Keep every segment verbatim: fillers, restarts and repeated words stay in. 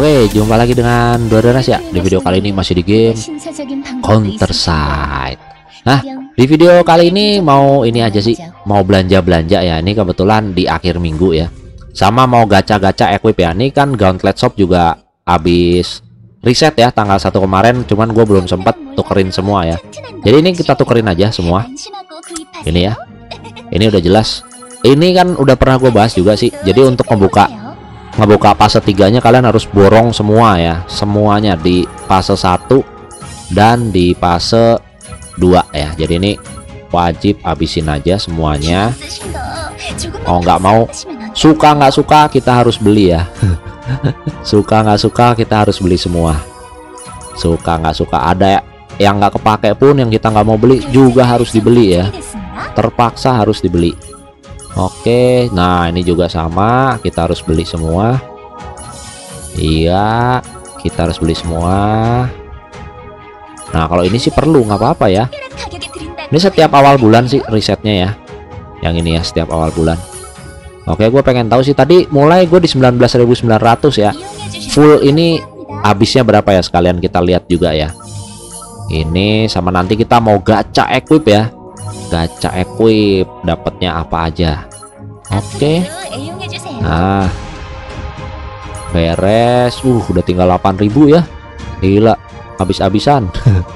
Oke, jumpa lagi dengan Doranas ya. Di video kali ini masih di game Counter Strike. Nah, di video kali ini mau ini aja sih, mau belanja-belanja ya. Ini kebetulan di akhir minggu ya. Sama mau gacha-gacha equip ya. Ini kan Gauntlet Shop juga habis reset ya tanggal satu kemarin, cuman gue belum sempat tukerin semua ya. Jadi ini kita tukerin aja semua. Ini ya. Ini udah jelas. Ini kan udah pernah gue bahas juga sih. Jadi untuk membuka ngebuka fase tiganya kalian harus borong semua ya, semuanya di fase satu dan di fase dua ya. Jadi ini wajib habisin aja semuanya. Oh nggak mau, suka nggak suka kita harus beli ya. Suka nggak suka kita harus beli semua. Suka nggak suka, ada yang nggak kepake pun yang kita nggak mau beli juga harus dibeli ya. Terpaksa harus dibeli. Oke, nah ini juga sama, kita harus beli semua. Iya, kita harus beli semua. Nah kalau ini sih perlu, nggak apa-apa ya. Ini setiap awal bulan sih risetnya ya. Yang ini ya setiap awal bulan. Oke, gue pengen tahu sih tadi mulai gue di sembilan belas ribu sembilan ratus ya. Full ini habisnya berapa ya, sekalian kita lihat juga ya. Ini sama nanti kita mau gacha equip ya. Gacha equip dapatnya apa aja. Oke. Nah, beres. Uh, udah tinggal delapan ribu ya. Gila, habis-habisan.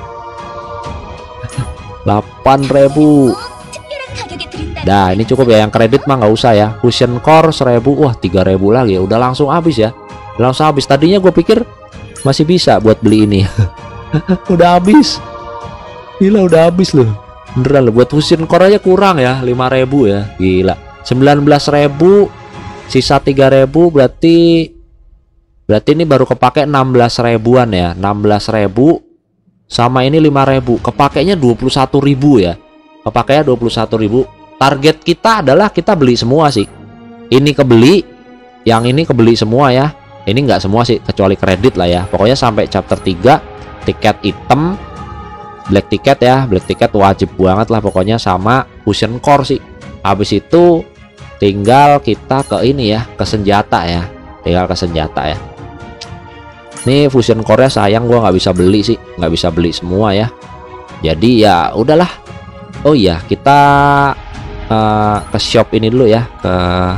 delapan ribu. Nah, ini cukup ya, yang kredit mah nggak usah ya. Fusion Core seribu. Wah, tiga ribu lagi ya. Udah langsung habis ya. Udah langsung habis. Tadinya gue pikir masih bisa buat beli ini. Udah habis. Gila, udah habis loh. Beneran loh, buat Fusion Core aja kurang ya, lima ribu ya. Gila, sembilan belas ribu sisa tiga ribu, berarti berarti ini baru kepake enam belas ribuan ya. Enam belas ribu sama ini lima ribu, kepakainya dua puluh satu ribu ya. Kepakainya dua puluh satu ribu. Target kita adalah kita beli semua sih. Ini kebeli, yang ini kebeli semua ya. Ini nggak semua sih, kecuali kredit lah ya. Pokoknya sampai chapter tiga, tiket item, black ticket ya, black ticket wajib banget lah pokoknya, sama Fusion Core sih. Habis itu tinggal kita ke ini ya, ke senjata ya, tinggal ke senjata ya. Nih Fusion Core nya sayang gua nggak bisa beli sih, nggak bisa beli semua ya. Jadi ya udahlah. Oh iya, kita uh, ke shop ini dulu ya, ke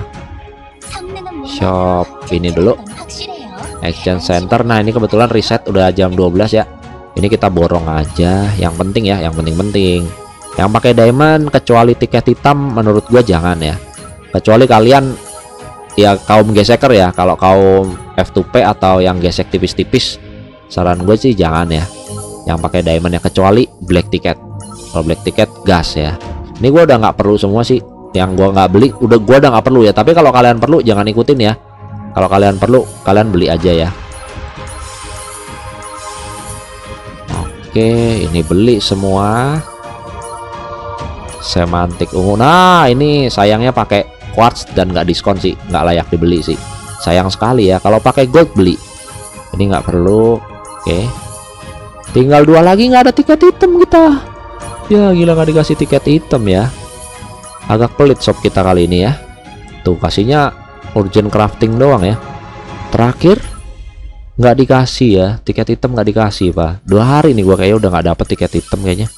shop ini dulu, Action Center. Nah ini kebetulan reset udah jam dua belas ya. Ini kita borong aja, yang penting ya, yang penting-penting. Yang pakai diamond kecuali tiket hitam menurut gua jangan ya. Kecuali kalian ya kaum geseker ya. Kalau kaum F dua P atau yang gesek tipis-tipis, saran gue sih jangan ya. Yang pakai diamond ya, kecuali black ticket. Kalau black ticket gas ya. Ini gua udah nggak perlu semua sih. Yang gua nggak beli, udah gua udah nggak perlu ya. Tapi kalau kalian perlu jangan ikutin ya. Kalau kalian perlu, kalian beli aja ya. Oke, ini beli semua. Semantik ungu. Nah, ini sayangnya pakai quartz dan nggak diskon sih, nggak layak dibeli sih. Sayang sekali ya. Kalau pakai gold beli. Ini nggak perlu. Oke. Tinggal dua lagi, nggak ada tiket hitam kita. Ya, gila nggak dikasih tiket hitam ya. Agak pelit shop kita kali ini ya. Tuh kasihnya urgent crafting doang ya. Terakhir nggak dikasih ya, tiket hitam nggak dikasih pak. Dua hari nih gua kayaknya udah nggak dapet tiket hitam kayaknya.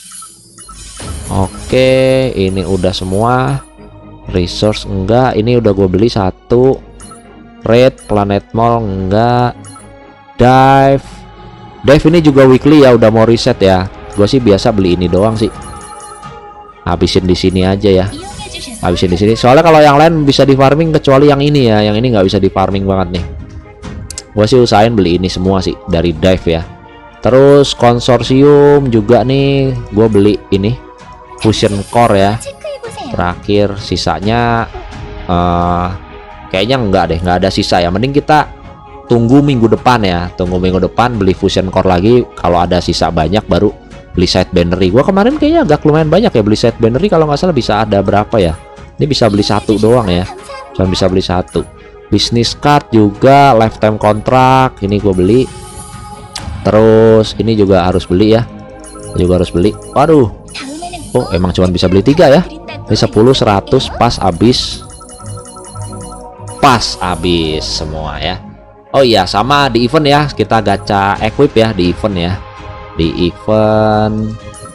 Oke, ini udah semua. Resource enggak, ini udah gue beli satu. Red Planet Mall enggak. Dive Dive ini juga weekly ya, udah mau reset ya. Gue sih biasa beli ini doang sih. Habisin di sini aja ya. Habisin di sini. Soalnya kalau yang lain bisa di farming, kecuali yang ini ya. Yang ini nggak bisa di farming banget nih. Gue sih usahain beli ini semua sih dari Dive ya. Terus konsorsium juga nih, gue beli ini Fusion Core ya. Terakhir sisanya uh, kayaknya enggak deh, nggak ada sisa ya. Mending kita tunggu minggu depan ya. Tunggu minggu depan beli Fusion Core lagi. Kalau ada sisa banyak baru beli side bannery. Gue kemarin kayaknya agak lumayan banyak ya beli side bannery. Kalau nggak salah bisa ada berapa ya. Ini bisa beli satu doang ya. Cuma bisa beli satu. Business card juga, lifetime kontrak ini gue beli. Terus ini juga harus beli ya, juga harus beli. Waduh, oh emang cuma bisa beli tiga ya. Ini sepuluh, seratus pas habis. Pas habis semua ya. Oh iya, sama di event ya, kita gacha equip ya di event ya. Di event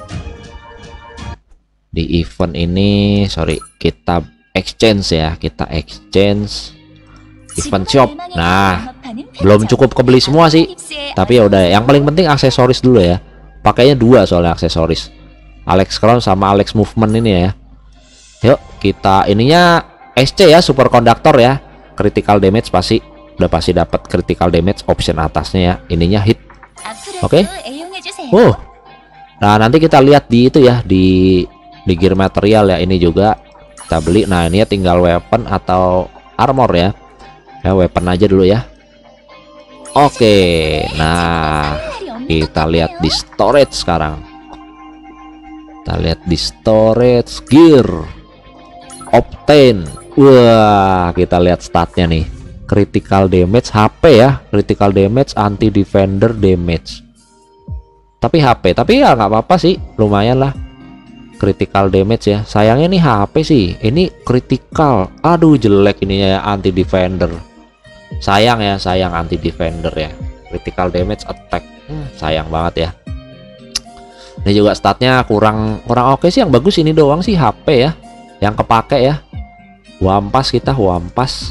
di event ini, sorry, kita exchange ya, kita exchange event shop. Nah, belum cukup kebeli semua sih, tapi ya udah. Yang paling penting aksesoris dulu ya. Pakainya dua soalnya aksesoris, Alex Crown sama Alex Movement ini ya. Yuk kita ininya S C ya, super conductor ya, critical damage pasti udah pasti dapat critical damage option atasnya ya. Ininya hit. Oke. Okay. Oh. Nah, nanti kita lihat di itu ya, di di gear material ya, ini juga kita beli. Nah, ini ya tinggal weapon atau armor ya. Ya weapon aja dulu ya. Oke. Okay. Nah, kita lihat di storage sekarang. Kita lihat di storage gear. Obtain. Wah, kita lihat statnya nih. Critical damage H P ya, critical damage, anti defender damage. Tapi H P, tapi ya nggak apa-apa sih, lumayan lah. Critical damage ya. Sayangnya nih H P sih. Ini critical. Aduh, jelek ininya ya, anti defender. Sayang ya, sayang anti defender ya. Critical damage attack. Hmm, sayang banget ya. Ini juga statnya kurang kurang oke sih. Yang bagus ini doang sih H P ya, yang kepake ya. Wampas kita, wampas.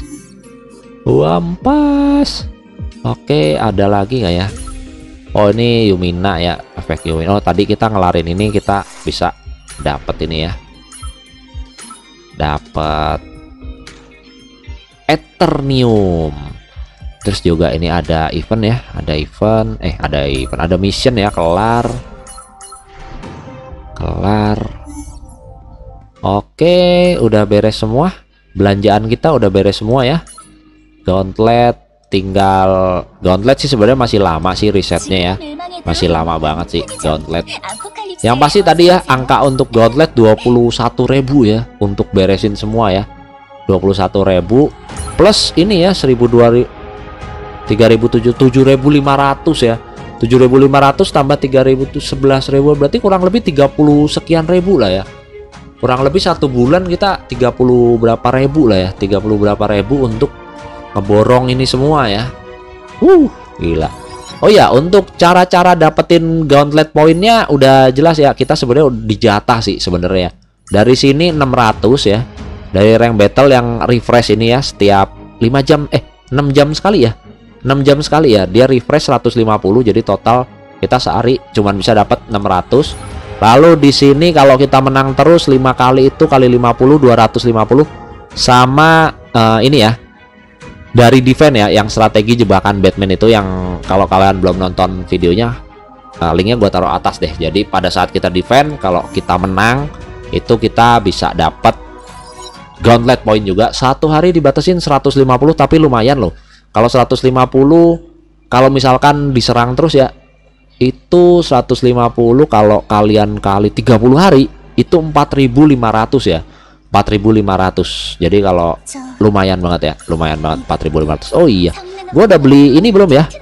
Wampas. Oke, ada lagi nggak ya? Oh, ini Yumina ya, efek Yumina. Oh, tadi kita ngelarin ini, kita bisa dapat ini ya. Dapat Eternium. Terus juga ini ada event ya, ada event, eh ada event, ada mission ya, kelar. Kelar. Oke, udah beres semua. Belanjaan kita udah beres semua ya. Gauntlet tinggal gauntlet sih sebenarnya masih lama sih risetnya ya. Masih lama banget sih gauntlet. Yang pasti tadi ya, angka untuk gauntlet dua puluh satu ribu ya untuk beresin semua ya. dua puluh satu ribu plus ini ya seribu dua ribu tiga ribu tujuh ribu lima ratus ya. tujuh ribu lima ratus tambah tiga ribu sebelas ribu berarti kurang lebih tiga puluh sekian ribu lah ya. Kurang lebih satu bulan kita tiga puluh berapa ribu lah ya, tiga puluh berapa ribu untuk ngeborong ini semua ya. Uh, gila. Oh ya, untuk cara-cara dapetin gauntlet poinnya udah jelas ya. Kita sebenarnya udah dijatah sih sebenarnya. Dari sini enam ratus ya. Dari rank battle yang refresh ini ya, setiap lima jam eh enam jam sekali ya. enam jam sekali ya. Dia refresh seratus lima puluh, jadi total kita sehari cuman bisa dapat enam ratus. Lalu di sini kalau kita menang terus lima kali itu kali lima puluh dua ratus lima puluh sama uh, ini ya. Dari defense ya, yang strategi jebakan Batman itu, yang kalau kalian belum nonton videonya, uh, linknya gua taruh atas deh. Jadi pada saat kita defense, kalau kita menang itu kita bisa dapat gauntlet point juga. Satu hari dibatasin seratus lima puluh, tapi lumayan loh. Kalau seratus lima puluh, kalau misalkan diserang terus ya, itu seratus lima puluh kalau kalian kali tiga puluh hari itu empat ribu lima ratus ya. empat ribu lima ratus. Jadi kalau lumayan banget ya, lumayan banget empat ribu lima ratus. Oh iya, gua udah beli ini belum ya?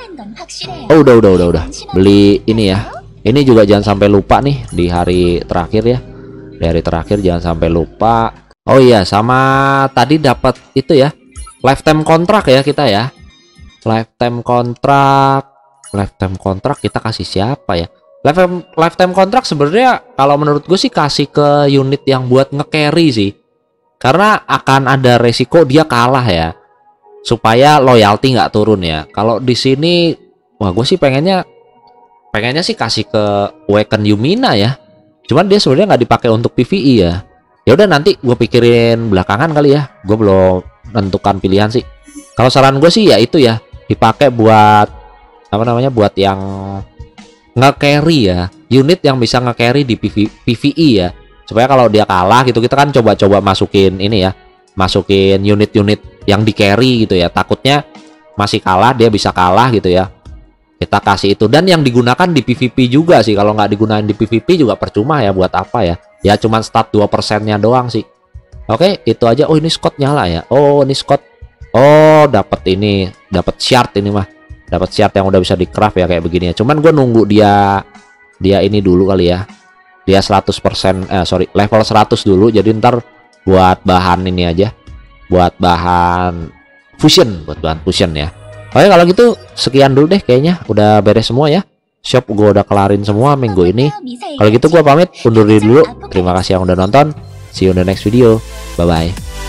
Oh, udah udah udah udah. Beli ini ya. Ini juga jangan sampai lupa nih di hari terakhir ya. Di hari terakhir jangan sampai lupa. Oh iya, sama tadi dapat itu ya. Lifetime kontrak ya kita ya. Lifetime kontrak. Lifetime kontrak kita kasih siapa ya? Lifetime lifetime kontrak sebenarnya kalau menurut gue sih kasih ke unit yang buat nge-carry sih. Karena akan ada resiko dia kalah ya, supaya loyalty nggak turun ya. Kalau di sini, wah gue sih pengennya, pengennya sih kasih ke Waken Yumina ya. Cuman dia sebenarnya nggak dipakai untuk P V E ya. Ya udah nanti gue pikirin belakangan kali ya. Gue belum menentukan pilihan sih. Kalau saran gue sih ya itu ya, dipakai buat apa namanya, buat yang nge-carry ya. Unit yang bisa nge-carry di P V E ya. Supaya kalau dia kalah gitu, kita kan coba-coba masukin ini ya, masukin unit-unit yang di carry gitu ya. Takutnya masih kalah, dia bisa kalah gitu ya, kita kasih itu. Dan yang digunakan di P V P juga sih. Kalau nggak digunakan di P V P juga percuma ya, buat apa ya. Ya cuman stat dua persennya doang sih. Oke, itu aja. Oh, ini Scott nyala ya. Oh, ini Scott. Oh, dapat ini, dapat shard ini mah. Dapat shard yang udah bisa di craft ya kayak begini ya. Cuman gue nunggu dia dia ini dulu kali ya. Dia seratus persen eh sorry, level seratus dulu. Jadi ntar buat bahan ini aja. Buat bahan fusion, buat bahan fusion ya. Oke kalau gitu sekian dulu deh kayaknya, udah beres semua ya. Shop gue udah kelarin semua minggu ini. Kalau gitu gue pamit undur diri dulu. Terima kasih yang udah nonton. See you in the next video. Bye bye.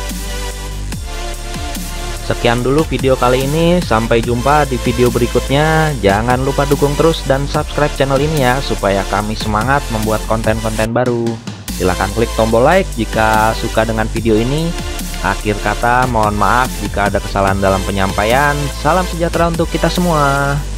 Sekian dulu video kali ini, sampai jumpa di video berikutnya. Jangan lupa dukung terus dan subscribe channel ini ya, supaya kami semangat membuat konten-konten baru. Silahkan klik tombol like jika suka dengan video ini. Akhir kata, mohon maaf jika ada kesalahan dalam penyampaian. Salam sejahtera untuk kita semua.